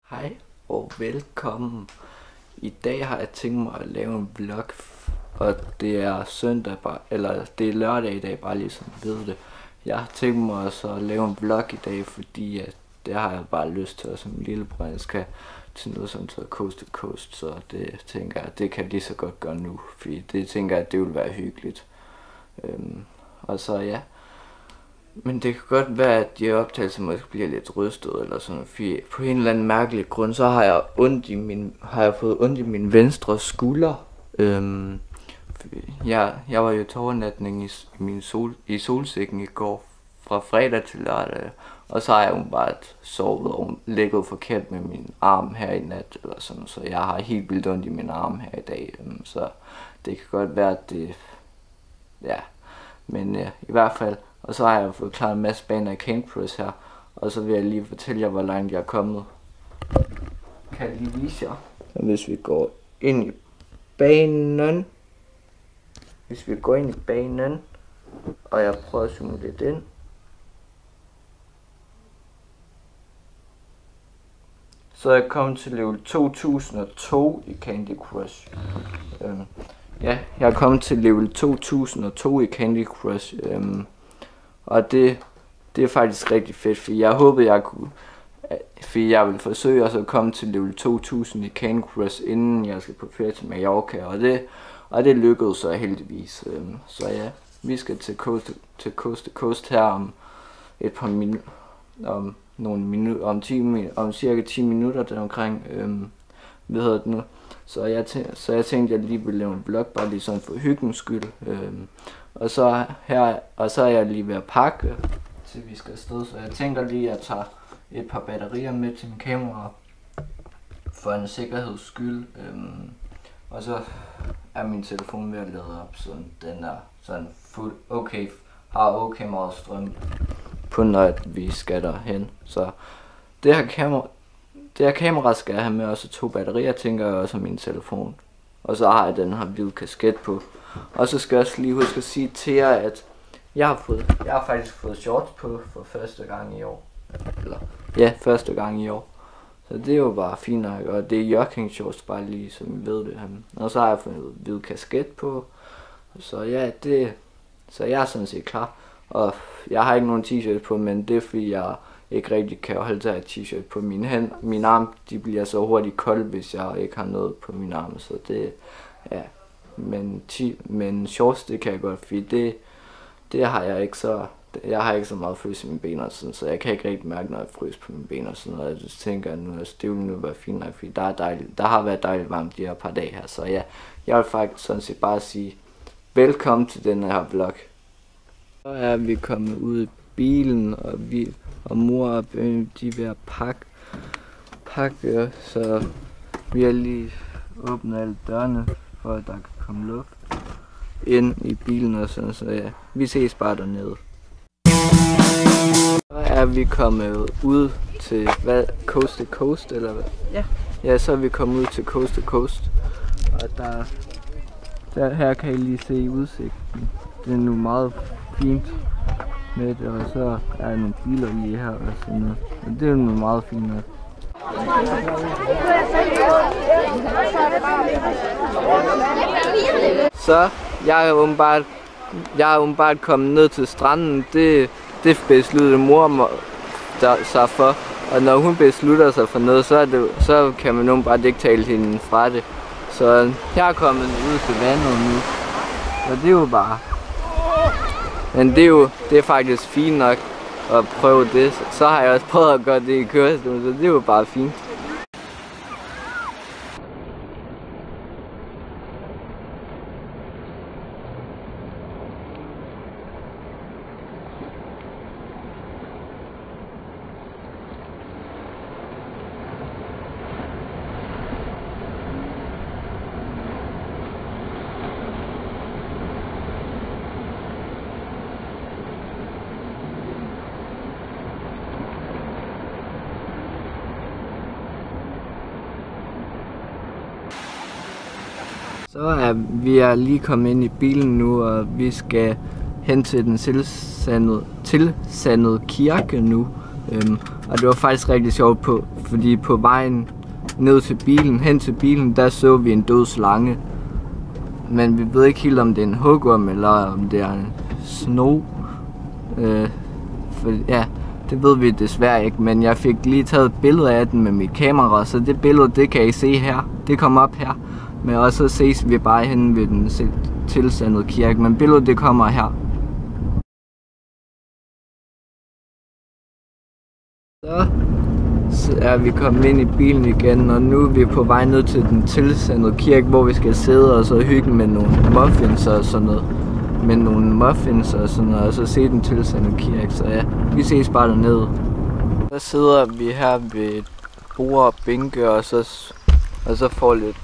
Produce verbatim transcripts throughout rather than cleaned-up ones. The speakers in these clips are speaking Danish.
Hej og velkommen. I dag har jeg tænkt mig at lave en vlog, og det er søndag, bare, eller det er lørdag i dag, bare ligesom ved det. Jeg har tænkt mig også at lave en vlog i dag, fordi at det har jeg bare lyst til, og som lillebror jeg skal til noget som hedder Coast to Coast, så det tænker jeg, det kan jeg lige så godt gøre nu, fordi det tænker jeg, at det vil være hyggeligt. Øhm, og så ja. Men det kan godt være, at de optagelser måske bliver lidt rystet eller sådan, fordi på en eller anden mærkelig grund, så har jeg ondt i min, har jeg fået ondt i min venstre skulder. Øhm, jeg, jeg var jo til overnatning i, min sol, i solsikken i går, fra fredag til lørdag, og så har jeg jo bare sovet og ligget forkert med min arm her i nat, eller sådan, så jeg har helt vildt ondt i min arm her i dag, øhm, så det kan godt være, at det, ja, men ja, i hvert fald. Og så har jeg fået klaret en masse baner i Cane Crush her. Og så vil jeg lige fortælle jer, hvor langt jeg er kommet. Kan jeg lige vise jer? Og hvis vi går ind i banen. Hvis vi går ind i banen. Og jeg prøver at zoome lidt ind. Så er jeg kommet til level to tusind og to i Candy Crush. Øhm, ja, jeg er kommet til level to tusind og to i Candy Crush. Øhm, Og det, det er faktisk rigtig fedt, for jeg håbede, jeg kunne, for jeg vil forsøge også at komme til level to tusind i Cane Crush, inden jeg skal på ferie til Mallorca, og det, og det lykkedes så heldigvis. Så ja, vi skal til Coast, til Coast to Coast her om et par minutter, om nogle minutter, om, ti, om cirka ti minutter deromkring, øhm, hvad hedder det nu. Så jeg, tænkte, så jeg tænkte, at jeg lige ville lave en vlog, bare lige sådan for hyggens skyld. Øhm, og, så her, og så er jeg lige ved at pakke, til vi skal afsted. Så jeg tænker lige, at jeg tager et par batterier med til min kamera, for en sikkerheds skyld. Øhm, og så er min telefon ved at lade op, så den er sådan fuld okay, har okay meget strøm på, når vi skal derhen. Så det her kamera, det her kamera skal jeg have med, også to batterier, tænker jeg, også min telefon. Og så har jeg den her hvide kasket på. Og så skal jeg også lige huske at sige til jer, at jeg har, fået, jeg har faktisk fået shorts på for første gang i år. Eller, ja, første gang i år. Så det er jo bare fint nok, og det er jogging shorts, bare lige som I ved det. Og så har jeg fået en hvid kasket på. Så ja, det, så jeg er sådan set klar. Og jeg har ikke nogen t-shirt på, men det er fordi jeg ikke rigtig kan holde til at t-shirt på min hand. Min arm, de bliver så hurtigt kolde, hvis jeg ikke har noget på min arm, så det, ja. Men, men shorts, det kan jeg godt, fordi det, det har jeg ikke så, jeg har ikke så meget frys i mine ben og sådan, så jeg kan ikke rigtig mærke, når jeg frys på mine ben og sådan, og jeg tænker, at nu, altså, det vil nu være fint nok, fordi der, er dejligt, der har været dejligt varmt de her par dage her, så ja, jeg vil faktisk sådan set bare sige, velkommen til den her vlog. Så er vi kommet ud i bilen, og vi og mor og børn, de er ved at pakke, pakke, så vi har lige åbnet alle dørene, for at der kan komme luft ind i bilen og sådan, så ja, vi ses bare dernede. Så er vi kommet ud til, hvad, Coast to Coast, eller hvad? Ja. Ja, så er vi kommet ud til Coast to Coast, og der, der her kan I lige se udsigten. Det er nu meget fint med det, og så er der nogle biler lige her og sådan noget. Og det er nu meget fint nok. Så jeg er åbenbart, jeg er åbenbart kommet ned til stranden. Det, det besluttede mor der, sig for. Og når hun beslutter sig for noget, så, er det, så kan man åbenbart ikke tale hende fra det. Så jeg er kommet ud til vandet nu. Og det er jo bare... Men det er jo det er faktisk fint nok at prøve det. Så har jeg også prøvet at gøre det i kørestolen, så det er jo bare fint. Så er vi er lige kommet ind i bilen nu, og vi skal hen til den tilsandede, tilsandede kirke nu. Øhm, og det var faktisk rigtig sjovt på, fordi på vejen ned til bilen, hen til bilen, der så vi en død slange. Men vi ved ikke helt, om det er en hugorm eller om det er en sno. Øh, for, ja, det ved vi desværre ikke, men jeg fik lige taget et billede af den med mit kamera, så det billede, det kan I se her. Det kommer op her. Men også så ses vi bare henne ved den tilsandede kirke, men billedet det kommer her. Så, så er vi kommet ind i bilen igen, og nu er vi på vej ned til den tilsandede kirke, hvor vi skal sidde og så hygge med nogle muffins og sådan noget. Med nogle muffins og sådan noget, og så se den tilsandede kirke, så ja, vi ses bare dernede. Så sidder vi her ved et bord og bænke, og så, og så får lidt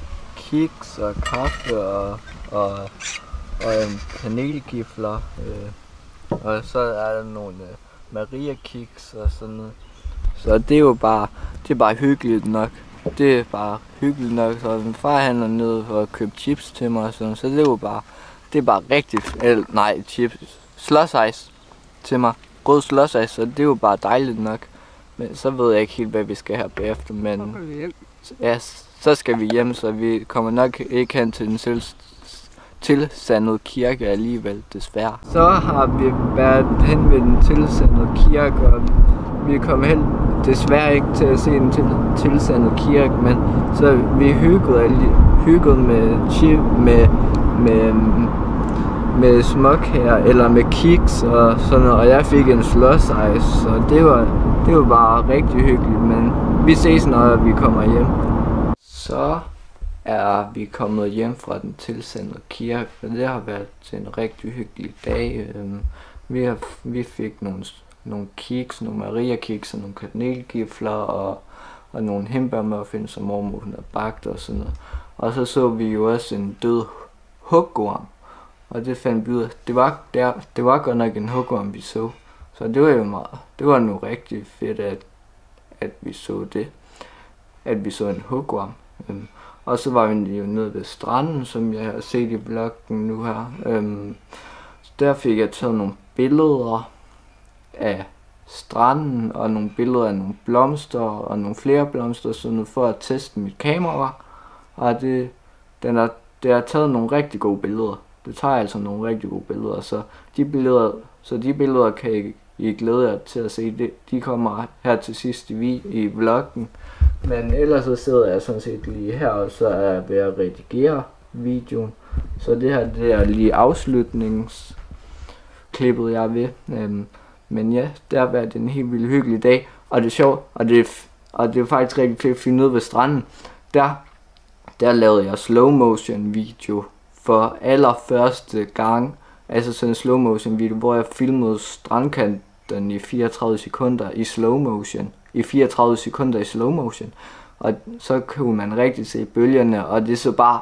kiks og kaffe og, og, og um, kanelgifler, øh, og så er der nogle uh, Maria kiks og sådan noget. Så det er jo bare, det er bare hyggeligt nok. Det er bare hyggeligt nok, så min far handler ned for at købe chips til mig og sådan, så det er jo bare, det er bare rigtig, eller, nej, chips, slush-ice til mig, rød slush-ice, så det er jo bare dejligt nok. Men så ved jeg ikke helt, hvad vi skal her bagefter, men ja, så skal vi hjem, så vi kommer nok ikke hen til den selv tilsandede kirke alligevel, desværre. Så har vi været hen ved den tilsandede kirke, og vi kom hen desværre ikke til at se den til, tilsandede kirke, men så vi hyggede, hyggede med chip, med, med, med småkager, eller med kiks og sådan noget, og jeg fik en slush ice, så det var, det var bare rigtig hyggeligt, men vi ses, når vi kommer hjem. Så er vi kommet hjem fra den tilsandede kirke, og det har været en rigtig hyggelig dag. Vi, har, vi fik nogle, nogle kiks, nogle Maria kiks og nogle kanelgifler og, og nogle hindbærmuffins, som mormor havde bagt og sådan noget. Og så så vi jo også en død hugorm, og det fandt vi ud af. Det var, der, det var godt nok en hugorm, vi så. Så det var jo meget, det var nu rigtig fedt, at, at vi så det. At vi så en hugorm. Um, og så var vi jo nede ved stranden, som jeg har set i vloggen nu her. Um, der fik jeg taget nogle billeder af stranden, og nogle billeder af nogle blomster, og nogle flere blomster, sådan noget, for at teste mit kamera. Og det, den er, det har taget nogle rigtig gode billeder. Det tager altså nogle rigtig gode billeder, så de billeder, så de billeder kan I, I glæde jer til at se. De, de kommer her til sidst i, i vloggen. Men ellers så sidder jeg sådan set lige her, og så er jeg ved at redigere videoen. Så det her, det er lige afslutningsklippet, jeg er ved. Øhm, men ja, det har været en helt vildt hyggelig dag, og det er sjovt, og det er, og det er faktisk rigtig fedt at finde ud ved stranden. Der, der lavede jeg slow motion video for allerførste gang. Altså sådan en slow motion video, hvor jeg filmede strandkanten i fireogtredive sekunder i slow motion. I fireogtredive sekunder i slow motion. Og så kunne man rigtig se bølgerne, og det så bare...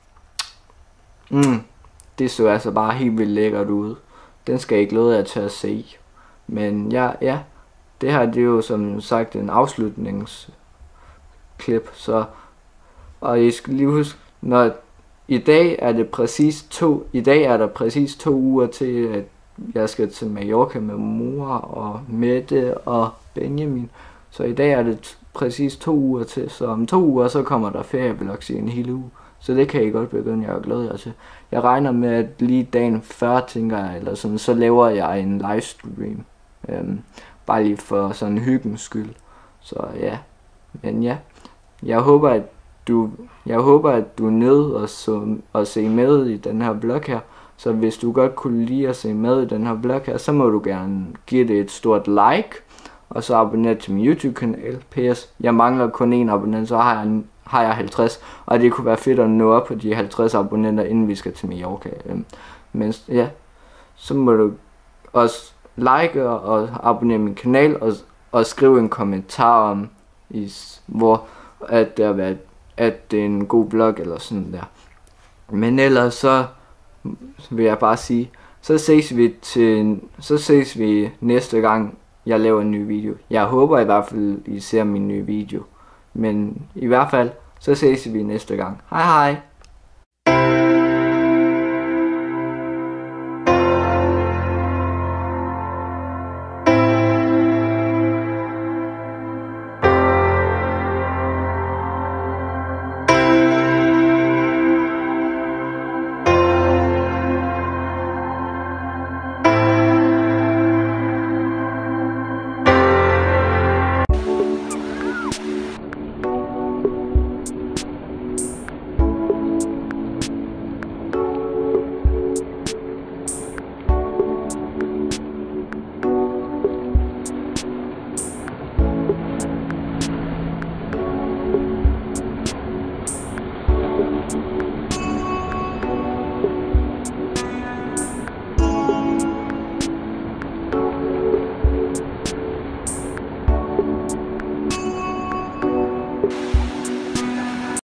Mm, det så altså bare helt vildt lækkert ud. Den skal jeg glæde jer til at se. Men ja, ja, det her det er jo som sagt en afslutningsklip, så... Og I skal lige huske, når i dag er det præcis to, i dag er der præcis to uger til, at jeg skal til Mallorca med mor og Mette og Benjamin. Så i dag er det præcis to uger til, så om to uger så kommer der ferievlogs i en hel uge. Så det kan I godt begynde at glæde jer til. Jeg regner med, at lige dagen før, tænker jeg, eller sådan, så laver jeg en livestream. Øhm, bare lige for sådan hyggens skyld. Så ja, men ja, jeg håber, at du, jeg håber, at du er nede og, så, og se med i den her vlog her. Så hvis du godt kunne lide at se med i den her vlog her, så må du gerne give det et stort like. Og så abonner til min YouTube-kanal. P S. Jeg mangler kun en abonnent, så har jeg, har jeg halvtreds. Og det kunne være fedt at nå op på de halvtreds abonnenter, inden vi skal til Mallorca. Men ja, så må du også like og abonnere min kanal. Og, og skrive en kommentar om, is, hvor at, der været, at det er en god vlog eller sådan der. Men ellers så vil jeg bare sige, så ses vi til, så ses vi næste gang jeg laver en ny video. Jeg håber i hvert fald I ser min nye video. Men i hvert fald så ses vi næste gang. Hej hej.